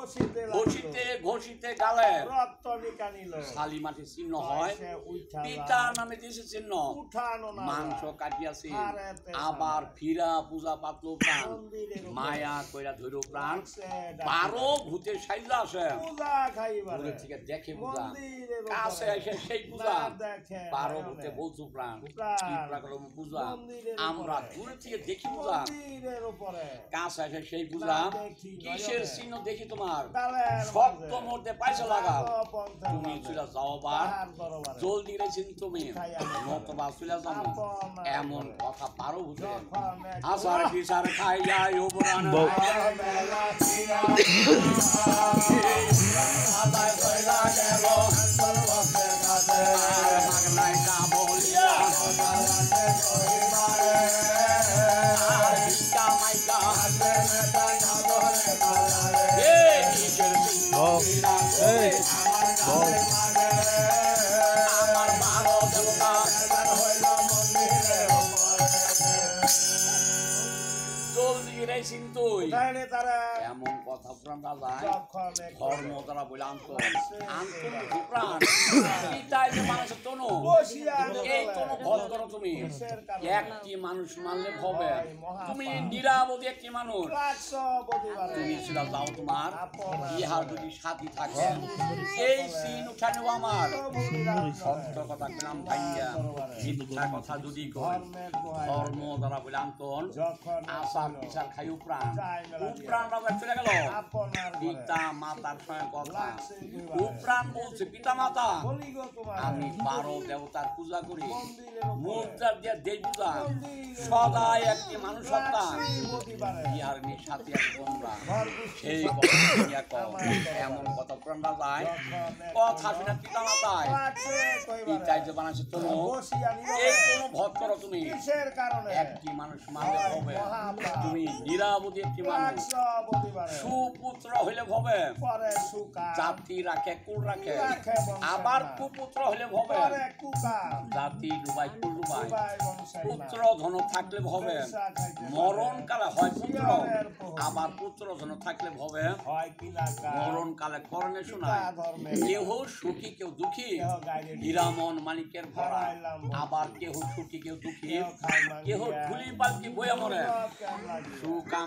ঘষিতে ঘষিতে গালে রক্ত নিকানিল শালি মাটির চিহ্ন হয় পিতার নামে দিয়েছে চিহ্ন মাংস কাটিয়াছে আবার ফিরা পূজা পাতল প্রাণ মায়া কইরা ধৈর প্রাণ 12 ভূতের সাইজা আসে দূরে থেকে দেখে পূজা কাছে এসে সেই পূজা 12 ভূতে বলছু প্রাণ কি প্রকারম পূজা আমরা দূরে থেকে দেখি পূজা কাছে এসে সেই পূজা কিসের চিহ্ন দেখি তোমার শক্ত মধ্যে পয়সা লাগাও তুমি চলে যাও বা জলদি রেছেন তুমি নতবা চলে যাও এমন কথা পারো বুঝে আসার কিসার খাই যায় ওবরান এমন কথা প্রাণ রাজায় ধর্ম তারা বলে প্রাণ মানুষের তনু এই তনু ভোগ করো তুমি একটি মানুষ মানলে হবে তুমি নিরাপদে একটি মানুষ তুমি সেটা যাও তোমার ইহার যদি সাথী থাকে এই সিন উঠানো আমার সত্য কথা পেলাম ভাইয়া মিথ্যা কথা যদি কয় ধর্ম দ্বারা বলে আন্তন আশা বিচার খাইও প্রাণ প্রাণ রাজা চলে গেল পিতা মাতার সঙ্গে কথা প্রাণ বলছে পিতা মাতা আমি 12 দেবতার পূজা করি মুদ্রা দিয়ে দেই পূজা সদাই একটি মানুষ সত্তা ইহার সাথে আছে তোমরা সেই কথা এমন কথা প্রাণ রাজায় কথা শুনে পিতা মাতায় পিতাই যে বানাইছে তনু এই তনু ভোগ করো তুমি একটি মানুষ মানলে হবে তুমি নিরাপদে একটি মানুষ সুপুত্র হইলে হবে জাতি রাখে কুল রাখে আবার কুপুত্র হইলে হবে জাতি ডুবাই কুল ডুবাই পুত্র ধন থাকলে হবে মরণ কালে হয় পুত্র আবার পুত্র ধন থাকলে হবে মরণ কালে করণে শোনায় কেহ সুখী কেউ দুঃখী হীরামন মানিকের ভরা আবার কেহ সুখী কেউ দুঃখী কেহ ধুলি পালকি বইয়া মরে সুকাম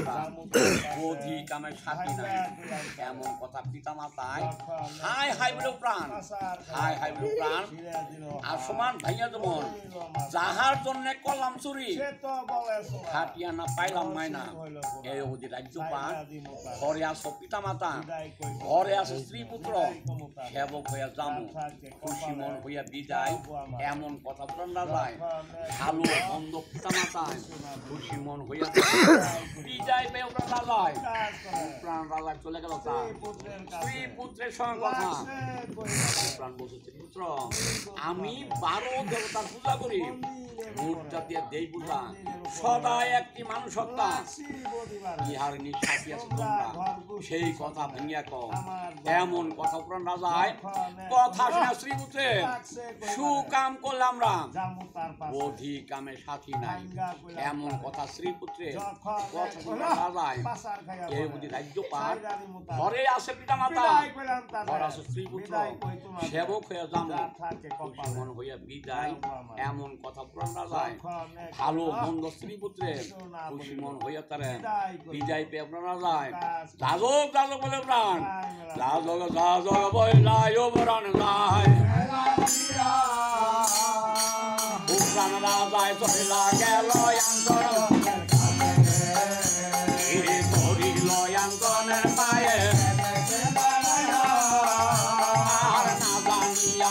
বোধি কামের সাথী নাই এমন কথা পিতা মাতায় হাই হাই বলে প্রাণ হাই হাই বলে প্রাণ আসমান ভাইয়া যেমন যাহার জন্য করলাম চুরি খাটিয়া না পাইলাম মাইনা এই অবধি রাজ্যপাল ঘরে আসো পিতা মাতা ঘরে আসো স্ত্রী পুত্র সেবক হইয়া যামু খুশি মন হইয়া বিদায় এমন কথা প্রাণ রাজায় ভালো মন্দ পিতা মাতায় খুশি মন হইয়া বিদায় পেয়ে প্রাণ রাজায় প্রাণ রাজায় চলে গেল তার স্ত্রী পুত্রের সঙ্গে কথা প্রাণ বলছে পুত্র আমি 12 দেবতার পূজা করি মুদ্রা দিয়ে দেই পূজা সদাই একটি মানুষ সত্তা ইহার নিঃশ্বাসী আছে তোমরা সেই কথা ভেঙিয়া কও এমন কথা প্রাণ রাজায় কথা শুনে শ্রীপুত্রে সুকাম করলাম রাম বোধি কামে সাথী নাই এমন কথা শ্রীপুত্রে কথা শুনে রাজায় এই বুঝি রাজ্যপাল ঘরে আসে পিতা মাতা ঘরে আসে শ্রীপুত্র সেবক হইয়া যাম মন হইয়া বিদায় এমন কথা প্রাণ রাজায় ভালো মন্দ শ্রীপুত্রে খুশি মন হইয়া তারে বিদায় পেয়ে প্রাণ রাজায় যাজক যাজক বলে প্রাণ যাজক যাজক বলে নাই প্রাণ নাই প্রাণ রাজায় চলিলা গেল করিল অঙ্কনের পায়ে আর না জানিয়া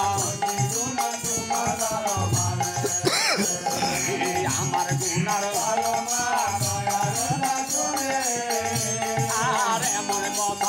আমার গুনার আর এমন কথা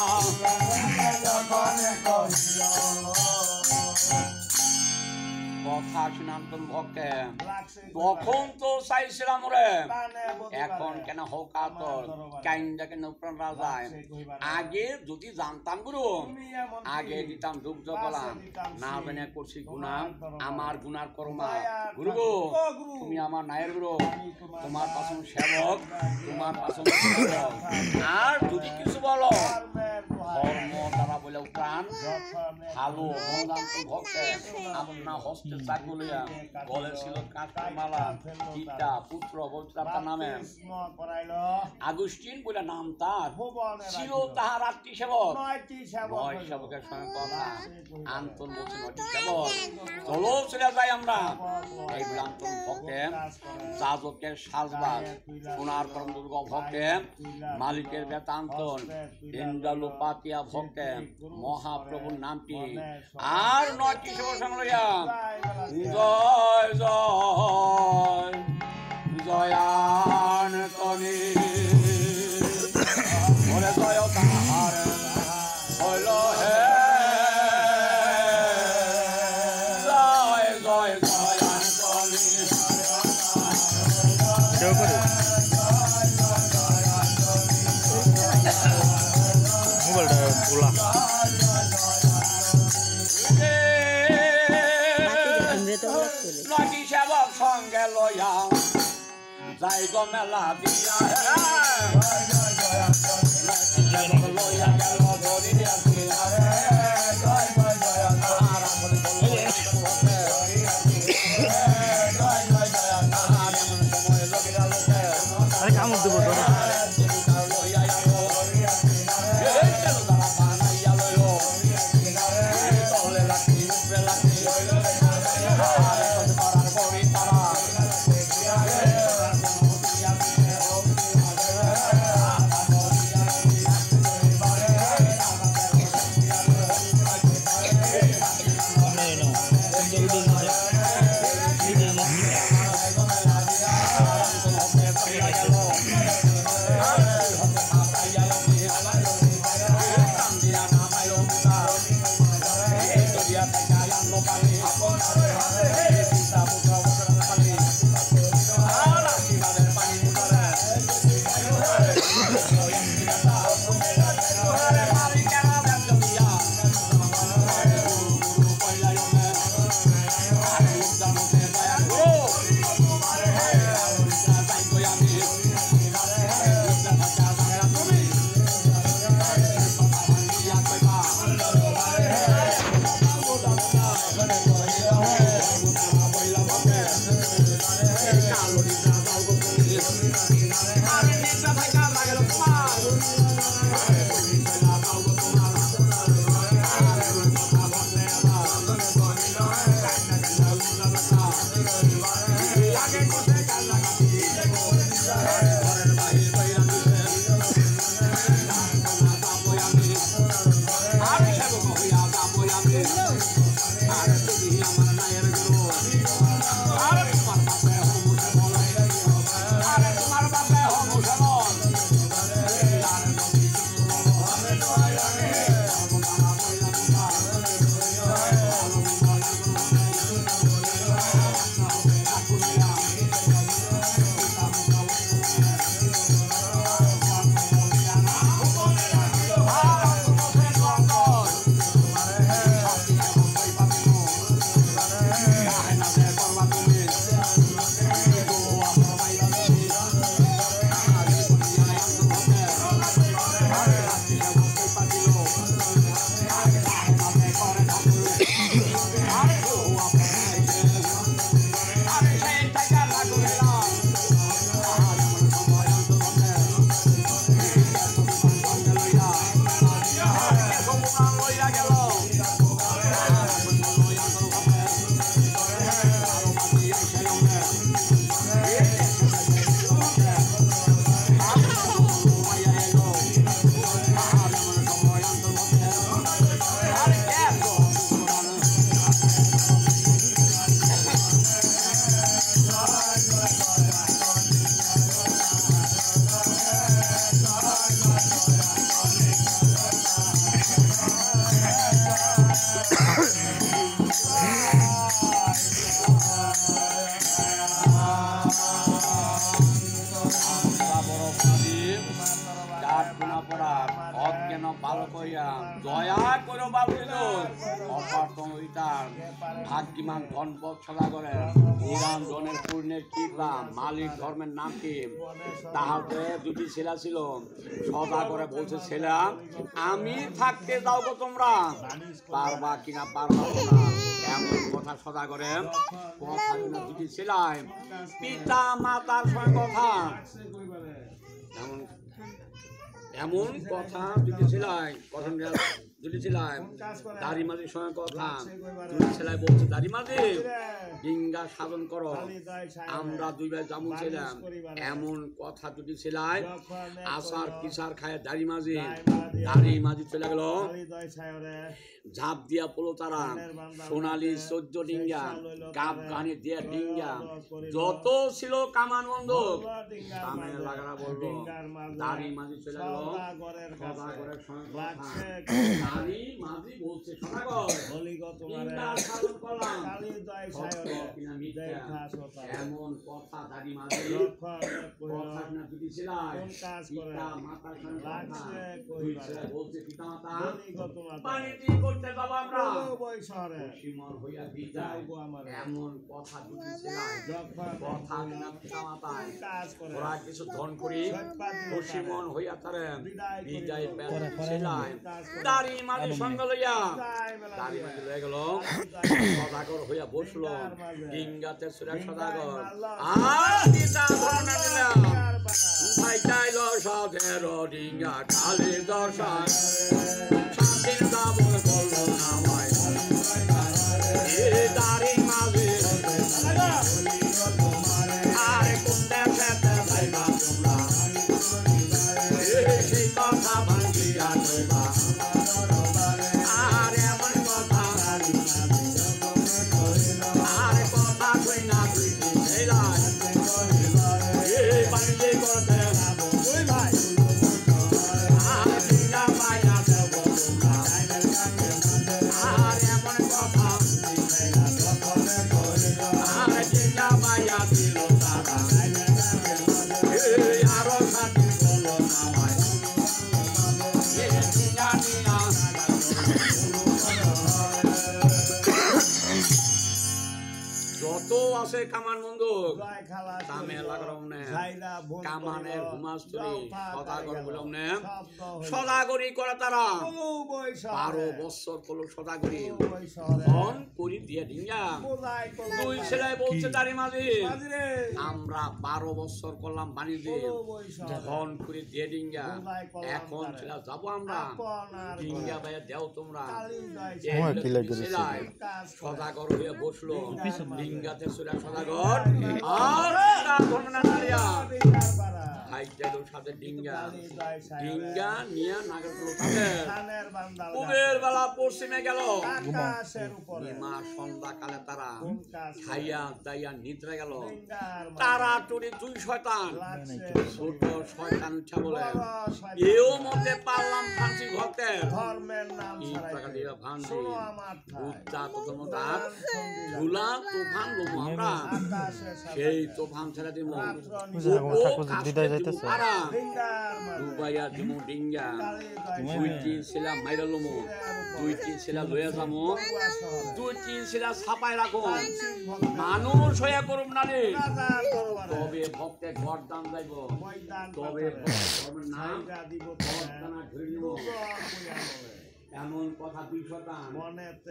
কথা শুনান্তন ভক্তে তখন তো চাইছিলাম রে এখন কেন হকাতর কাইন্দা কেন প্রাণ রাজায় আগে যদি জানতাম গুরু আগে দিতাম দুগ্ধ বলাম না জানে করছি গুণা আমার গুনার কর্মা গুরু গো তুমি আমার নায়ের গুরু তোমার পাশন সেবক তোমার পাশন সেবক আর যদি কিছু বলো ভালো মন্দান্ত ভক্তে আপনার হস্তে চাকুলিয়া গলে ছিল কাঁচের মালা পিতা পুত্র পবিত্রতার নামে আগুস্টিন বলে নাম তার ছিল তাহার আত্মীয় সেবক নয় সেবকের সঙ্গে কথা আন্তন বলছে নয়টি সেবক চলো চলে যাই আমরা এই বলে আন্তন ভক্তে যাজকের সাজবাস সোনার পরম দুর্গ ভক্তে মালিকের বেতান্তন ইন্দ্রালু পাতিয়া ভক্তে মহাপ্রভুর নামটি আর নয়টি সেবক সঙ্গে লইয়া জয় জয় জয়ান্তনী বলে জয় তাহার হইল হে জয় জয় জয়ান্তনী মোবাইলটা খোলা নয়টি সেবক সঙ্গে লইয়া যাই গো মেলা দিয়া লইয়া গেল ধরিয়া আরে কামড় দেবো তো কইয়া দয়া করো বাবুল অপার্থম হইতার ভাগ্যিমান ধনপদ সদা করে নিরঞ্জনের পূর্ণের কৃপা মালিক ধর্মের নাম কি তাহাতে দুটি ছেলা ছিল সদা করে বলছে ছেলা আমি থাকতে দাও গো তোমরা পারবা কিনা পারবা না এমন কথা সদা করে কথা কিনা দুটি ছেলায় পিতা মাতার সঙ্গে কথা এমন কথা দুটি ছেলায় কথা দুটি ছেলায় দাড়ি মাঝির সঙ্গে কথা দুটি ছেলায় বলছে দাড়ি মাঝি ডিঙ্গা সাধন করো আমরা দুই ভাই জামু ছিলাম এমন কথা দুটি ছেলায় আসার পিসার খায় দাড়ি মাঝি চলে গেল ঝাঁপ দিয়া পড়লো তারা সোনালি 14 ডিঙ্গা কাপ গানে দিয়া ডিঙ্গা যত ছিল কামান বন্ধক কামে লাগারা বললো দাড়ি মাঝি চলে গেল সদাগরের সঙ্গে দাড়ি মাঝি বলছে সদাগর ডিঙ্গা সাধন করলাম এমন কথা দাড়ি মাঝি কথা না দুটি ছিলাই পিতা মাতার সঙ্গে বলছে পিতা মাতা পানিটি করতে যাবো আমরা সীমন হইয়া বিদায় এমন কথা দুটি ছিলাই কথা না পিতা মাতায় ওরা কিছু ধন করি সীমন হইয়া তারে বিদায় ছিলাই দাড়ি মাঝি সঙ্গে লইয়া দাড়ি মাঝি লয়ে গেল সদাগর হইয়া বসলো ডিঙ্গাতে সুরা সদাগর আর পিতা ধর্ম দিলাম ভাই চাইল সাধের ডিঙ্গা কালী দর্শন শান্তির দাবন করলো নামায় দাড়ি মাঝি আরে কোনটা খেতে ভাইবা তোমরা সেই কথা ভাঙ্গিয়া কইবা আর এমন কথা আর কথা কই না তুই ছেলাই এই বাড়িতে করতে ওই ভাই আর ডিঙ্গা পাইয়া দেব আর এমন কথা আর ডিঙ্গা পাইয়া দিল তারা এই আরো সাথে বলো না ভাই এই ডিঙ্গা নিয়া যত আছে কামান বন্দুক কামে লাগারমনে কামানের ঘুমাস্তরি সদাগর বলমনে সদাগরি করে তারা 12 বছর হলো সদাগরি ধন করি দিয়ে ডিঙ্গা দুই ছেলে বলছে দাড়ি মাঝি আমরা 12 বছর করলাম বাণিজ্য ধন করে দিয়ে ডিঙ্গা এখন ছেলে যাবো আমরা ডিঙ্গা ভাইয়া দেও তোমরা সদাগর হয়ে বসলো ডিঙ্গাতে সুরা সদাগর আর ধর্মনা নালিয়া হাইটাইলো সাথে ডিঙ্গা ডিঙ্গা নিয়া নাগরগুলো কুবের বেলা পশ্চিমে গেল মা সন্ধ্যাকালে তারা খাইয়া দাইয়া নিদ্রা গেল তারা টুরি 2 শয়তান ছোট শয়তান উঠা বলে এও মধ্যে পারলাম ফাঁসি ঘরতে ধর্মের নাম টাকা দিয়া ফাঁসি উচ্চা প্রথম দাঁত ধুলা তুফান লোমো আমরা সেই তুফান ছেড়ে দিব দিদাই যাইতেছে দুবাইয়া দিমু ডিঙ্গা দুইটি ছেলা মাইরা লোমো দুইটি ছেলা লইয়া যামো দুইটি ছেলা ছাপাই রাখো মানুষ হইয়া করুম না রে তবে ভক্তের ঘর দান যাইব তবে ধর্মের নাম বরদানা ধরে নিব এমন কথা 2 শতান মনেতে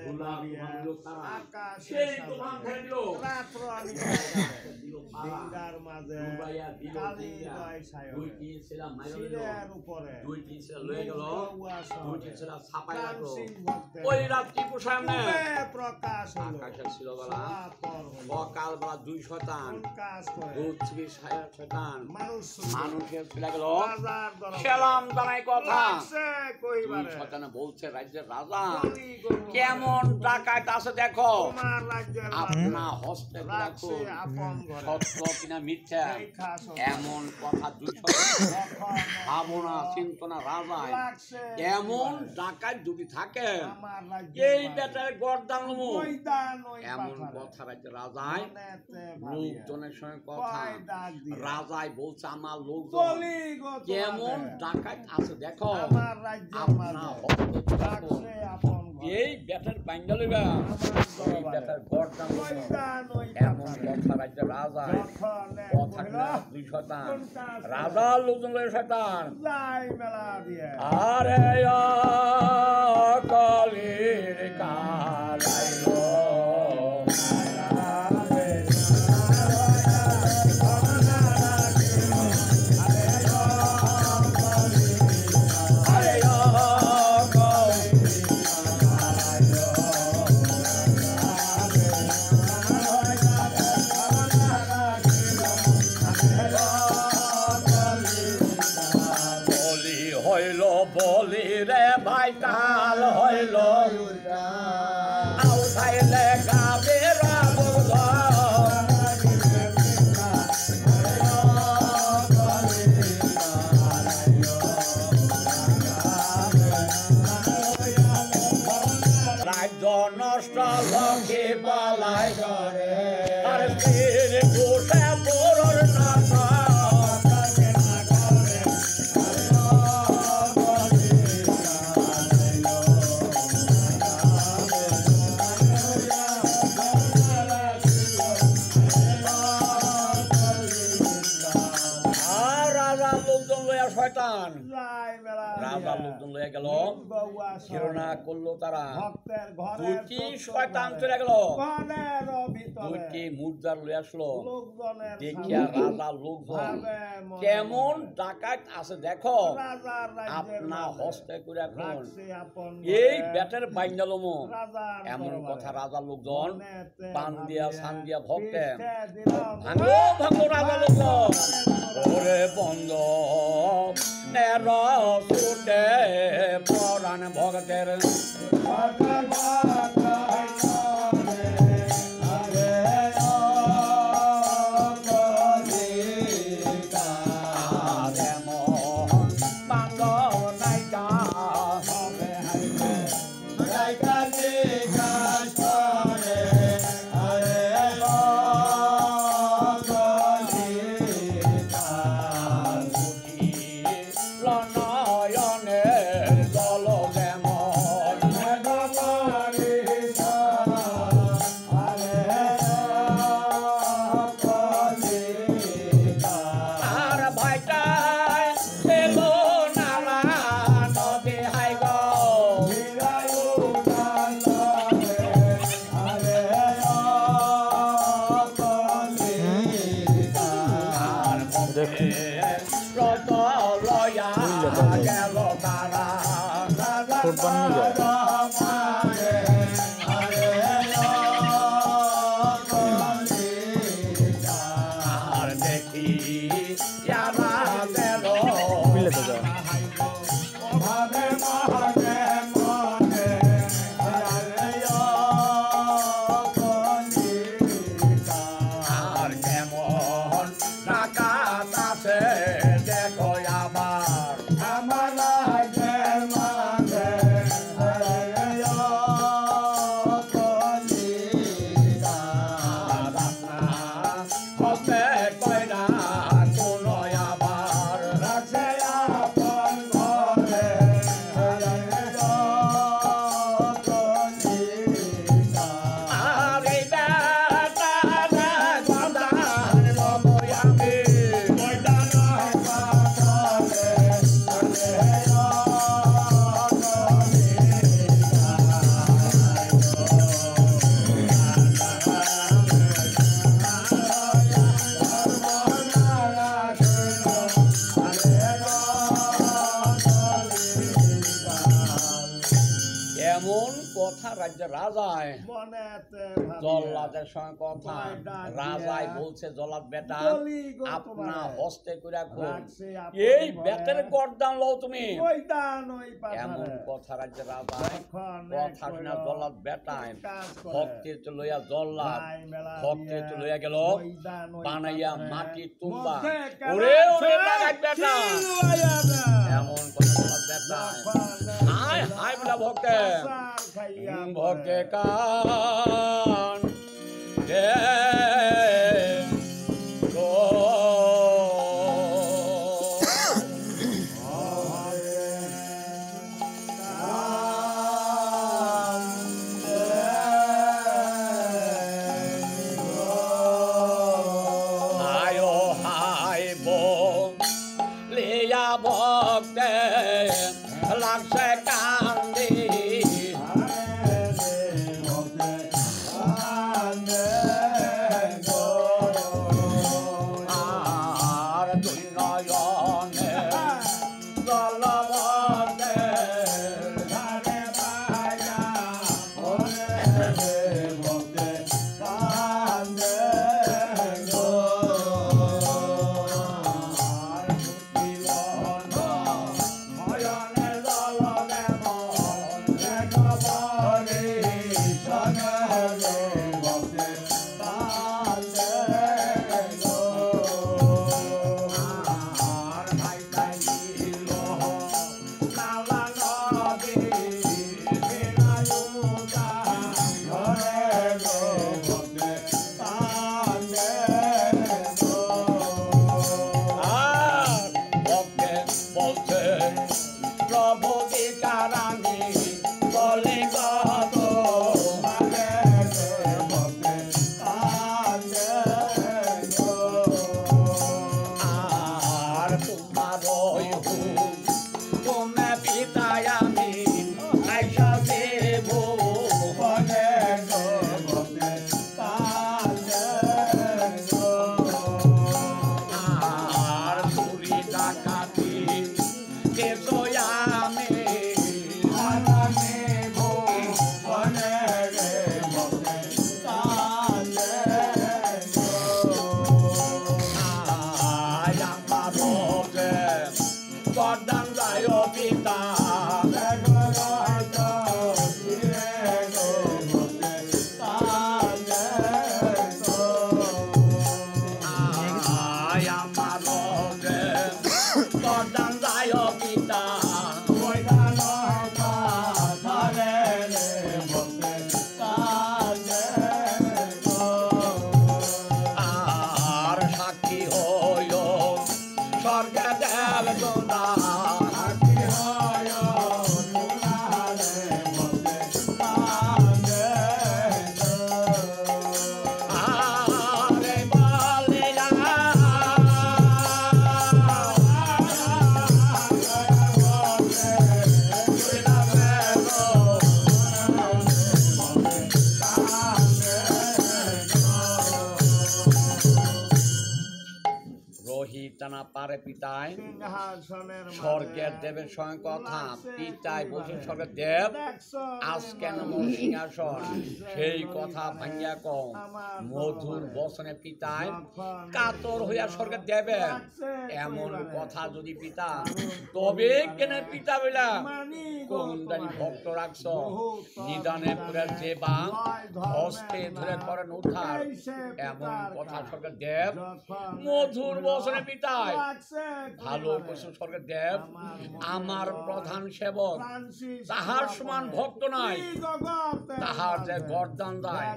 সেই তুফান ছেড়ে দিল রাত্র আমি ডিঙ্গার মাঝে কালী দয় ছায় দুইটি ছেলা মাইরের উপরে দুইটি ছেলা লয়ে গেল দুইটি ছেলা ছাপাই রাখলো ওই রাত্রি সামনে প্রকাশ হলো আকাশে ছিল বলা সকাল বেলা 2 শতান কাজ করে দুই শতান মানুষের ছেলে গেল সালাম জানাই কথা কইবারে শতানে বলছে রাজ্যের রাজা কেমন ডাকাত আছে দেখো আপনা হস্তে দেখো সত্য কিনা মিথ্যা এমন কথা দুইশো ভাবনা চিন্তনা রাজায় এমন ডাকাত যদি থাকে এই বেটার গর্দান এমন কথা রাজ্যের রাজায় লোকজনের সঙ্গে কথা রাজায় বলছে আমার লোকজন কেমন ডাকাত আছে দেখো এই বেটার বাঙ্গালি এই বেটার গর্দান এমন কথা রাজ্যের রাজায় কথা না দুই শতান রাজার লোকজন লয়ে শতান আরে কালির কালাইলো বলি রে ভাই কাল হইল আউঠাইলে গাবেরা বল রাজ্য নষ্ট লক্ষ্মী পালাই করে আর স্থির বসে বড়র নাথ শয়তান রাজার লোকজন লয়ে গেল ঘৃণা করলো তারা দুইটি শয়তান চলে গেল দুইটি মুদ্রার লয়ে আসলো দেখিয়া রাজার লোকজন কেমন ডাকাত আছে দেখো আপনা হস্তে করে এখন এই বেটের বাইন্দালমো এমন কথা রাজার লোকজন পান দিয়া সান দিয়া ভক্তে ভাঙো ভাঙো রাজার লোকজন ওরে বন্ধ রসুটে পরাণ ভগতের এমন কথা রাজ্যের রাজায় জল্লাদের সঙ্গে কথা রাজায় বলছে জল্লাদ বেটা আপনা হস্তে করে এই বেতের গর্দান লও তুমি এমন কথা রাজ্যের রাজায় কথা শুনে জল্লাদ বেটায় ভক্তের তো লইয়া জল্লাদ ভক্তের তো লইয়া গেল বানাইয়া মাটি তুম্বা ওরে ওরে লাগাই বেটা এমন কথা জল্লাদ বেটায় হায় হায় বলা ভক্তে ভক্তে কান দে গো হায় হায় বলিয়া ভক্তে লাগছে কান্দি আর দুই নয়নে জল ভক্তে টানা পারে পিতায় স্বর্গের দেবের সঙ্গে কথা পিতায় বলছে স্বর্গের দেব আজ কেন মোর সিংহাসন সেই কথা ভাঙ্গিয়া কম মধুর বসনে পিতায় কাতর হইয়া স্বর্গের দেবে এমন কথা যদি পিতা তবে কেন পিতা বইলা কোনদানি ভক্ত রাখছ নিদানে পুরে যে বা হস্তে ধরে করেন উদ্ধার এমন কথা স্বর্গের দেব মধুর বসনে পিতায় ভালো কিছু স্বর্গের দেব আমার প্রধান সেবক তাহার সমান ভক্ত নাই তাহার যে গর্দান দেয়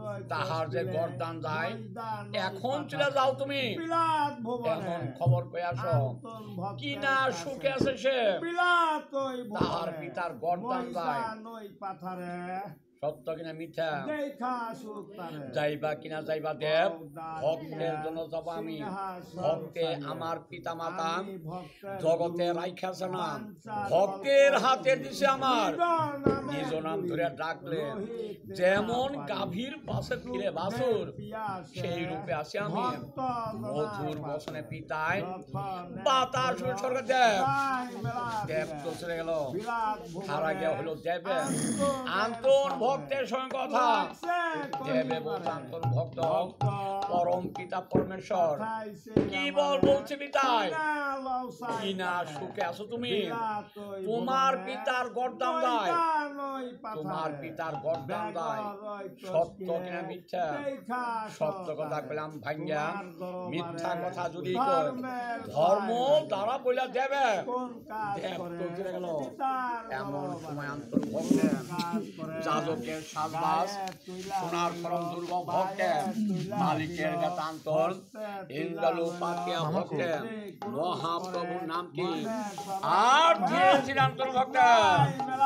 এখন চলে যাও তুমি এখন খবর পেয়ে আসো কি না সুখে আছে সে তাহার পিতার গর্দান দেয় সত্য কিনা মিথ্যা দেখা সুখ তারে যাইবা কিনা যাইবা দেব ভক্তের জন্য যাব আমি ভক্তে আমার পিতা মাতা জগতে রাইখাছে না ভক্তের হাতে দিছে আমার নিজ নাম ধরে ডাকলে যেমন গাভীর পাশে ফিরে বাসুর সেই রূপে আছি আমি মধুর বসনে পিতায় পাতার সুরে স্বর্গ দেব দেব তো চলে গেল হারা গিয়া হলো দেবে আন্তন ভক্তের সঙ্গে কথা দেবে বলছে আন্তন ভক্ত পরম পিতা পরমেশ্বর কি বলছে পিতায় কি না সুখে আছো তুমি তোমার পিতার গর্দান দেয় তোমার পিতার গর্দান দেয় সত্য কিনা মিথ্যা সত্য কথা পেলাম ভাঙ্গা মিথ্যা কথা যদি কয় ধর্ম দ্বারা বইলা দেবে দেব তো চলে গেল এমন সময় আন্তর ভক্তের যাজকের সাজবাস সোনার পরম দুর্গম ভক্তের মালিকের গাতান্তর ইন্দ্রলু পাকিয়া ভক্তের মহাপ্রভুর নাম কি আর দিয়েছিল আন্তর ভক্তের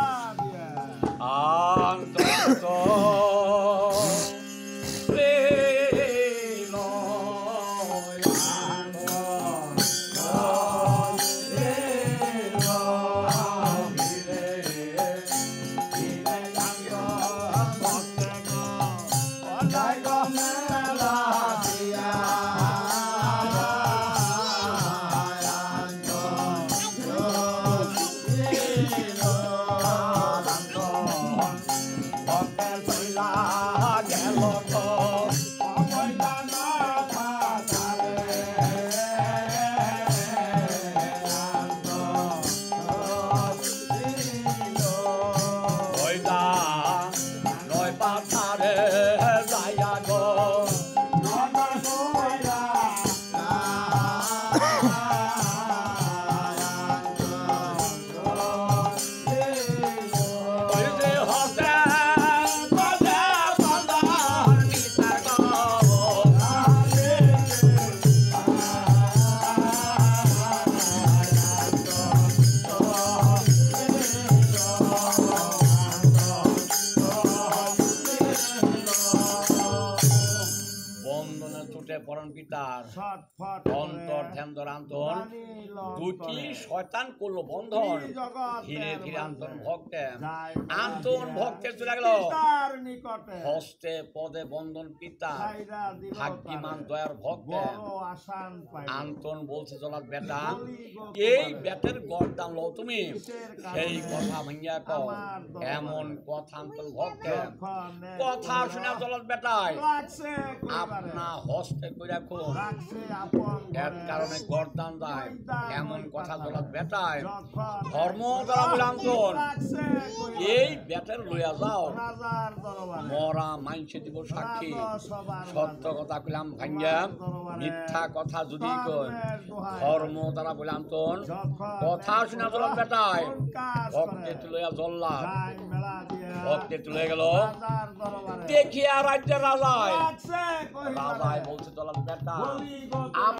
পিতার অন্তর ধ্যান ধরান্তর দুটি শয়তান করলো বন্ধন ধীরে ধীরে আন্তন ভক্তের চলে গেল হস্তে পদে বন্ধন পিতা ভাগ্যমান দয়ার ভক্তের আন্তন বলছে চলার বেটা এই বেটের গর্দান লো তুমি সেই কথা ভাঙ্গিয়া কও এমন কথা আন্তন ভক্তের কথা শুনে চলার বেটায় আপনা হস্তে করে রাখুন এর কারণে গর্দান দেয় এমন কথা চলার বেটায় ধর্ম দ্বারা বললাম তোর এই বেটার লইয়া যাও মরা মাইনসে দিব সাক্ষী সত্য কথা কইলাম ভাঙ্গা মিথ্যা কথা যদি কই ধর্ম দ্বারা বললাম তোর কথা শুনে চলার বেটায় ভক্তে লইয়া জ্বললা ভক্তে তুলে গেল দেখিয়া রাজ্যের রাজায় বলছে চলার বেটা